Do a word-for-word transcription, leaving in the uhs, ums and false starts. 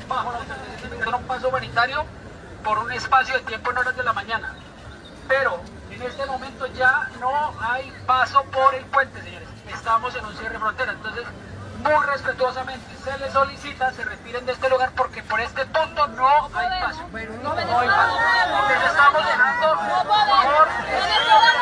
bajo la autorización, un paso humanitario por un espacio de tiempo en horas de la mañana. Pero en este momento ya no hay paso por el puente, señores. Estamos en un cierre de frontera, entonces muy respetuosamente se les solicita se retiren de este lugar porque por este punto no hay paso. No hay paso. Les estamos dejando, por favor,